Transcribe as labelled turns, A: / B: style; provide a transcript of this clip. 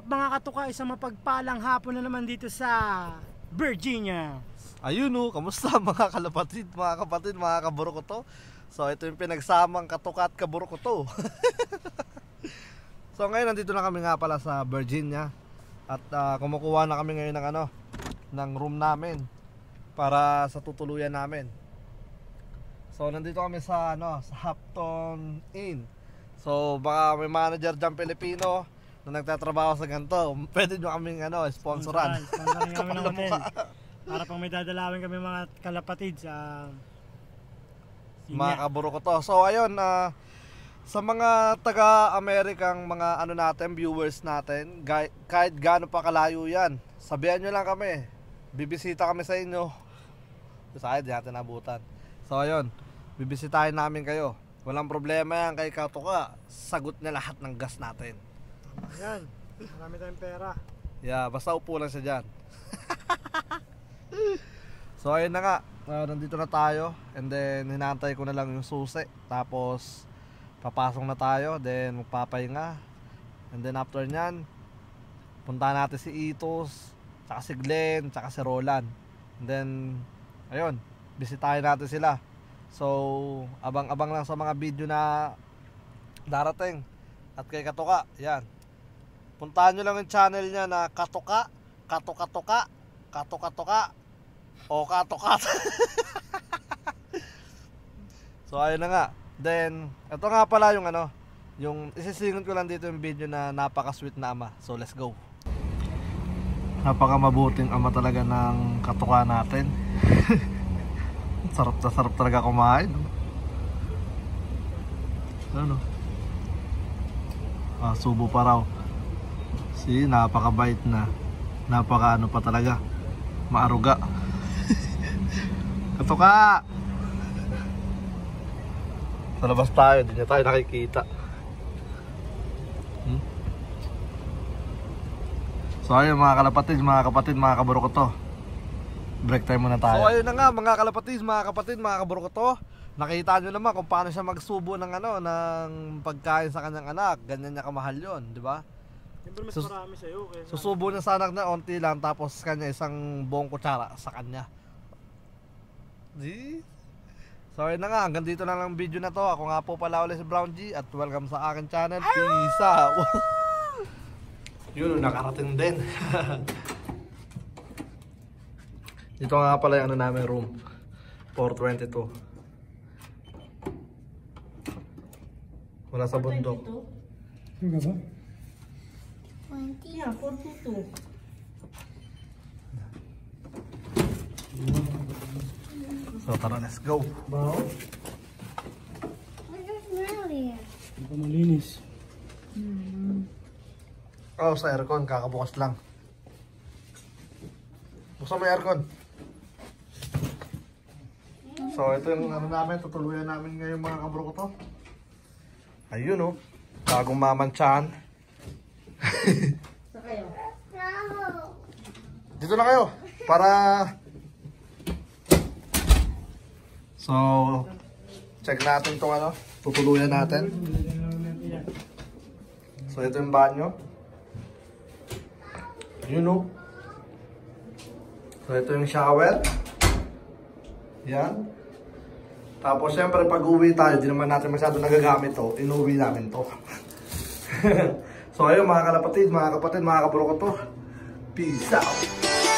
A: mga katuka, isang mapagpalang hapon na naman dito sa Virginia.
B: Ayun o, kamusta mga kalapatid, mga kapatid, mga kaburukoto. So ito yung pinagsamang katuka at kaburukoto. So ngayon nandito na kami nga pala sa Virginia. At kumukuha na kami ngayon ng ng room namin para sa tutuluyan namin. So nandito kami sa sa Hampton Inn. So baka may manager dyan Pilipino na nagtatrabaho sa ganito, pwede nyo kaming sponsoran.
A: Sponsoran kami ng hotel. Para pang may dadalawin kami mga kalapatid sa
B: mga kaburukoto. So ayun, sa mga taga-Amerikang mga natin, viewers natin, kahit gaano pa kalayo yan, sabihan nyo lang kami, bibisita kami sa inyo. Sa akin, di natin nabutan. So ayun, bibisitahin namin kayo. Walang problema yan kay Katuka, sagot niya lahat ng gas natin.
A: Ayan, marami tayong pera.
B: Yeah, basta upo lang siya dyan. So ayun na nga, nandito na tayo. And then hinantay ko na lang yung susi. Tapos papasok na tayo, then magpapahinga. And then after nyan, punta natin si Itos, tsaka si Glenn, tsaka si Roland. And then ayun, bisitahin natin sila. So abang-abang lang sa mga video na darating. At kay Katuka, yan, puntahan nyo lang yung channel niya na Katuka, Katuka-tuka, Katuka-tuka, o Katuka. So ayun na nga. Then ito nga pala yung yung isisingon ko lang dito yung video na napaka-sweet na ama. So let's go. Napaka-mabuting ama talaga ng Katuka natin. Sarap na sarap talaga kumain. Subo pa raw. See, napakabait na. Napaka pa talaga. Maaruga. Katuka! Sa labas tayo, hindi na tayo nakikita. So ayun mga kalapatid, mga kaburukoto, break time muna tayo. So ayun na nga mga kalapatid, mga kaburukoto, nakita nyo naman kung paano siya magsubo ng ng pagkain sa kanyang anak. Ganyan niya kamahal yun, di ba?
A: Siyempre mas marami sa'yo.
B: Susubo niya sa anak na onti lang, tapos kanya isang buong kutsara sa kanya. So ayun na nga, hanggang dito na lang video na to. Ako nga po pala ulit si Brown G, at welcome sa akin channel. Peace out. Yun, nakarating din. Dito nga pala yung namin room, 422. Wala sa bundok.
A: Ano ba?
C: 20? Yeah, 422.
B: So tara, let's go.
A: Bao?
C: What's your smell here?
A: Hindi pa malinis.
B: Oh, sa aircon, kakabukas lang. Buksan mo yung aircon. So ito yung namin, tutuluyan namin ngayon mga kaburukoto. Ayun oh, bagong mamantsahan.
C: Sa kayo? No.
B: Dito na kayo para so check natin itong tutuluyan natin. So ito yung banyo. Yun o. So ito yung shower. Yan. Tapos syempre pag uwi tayo, di naman natin masyado nagagamit to, inuwi namin to. So ayun mga kalapatid, mga kapatid, mga kaburukoto, peace out.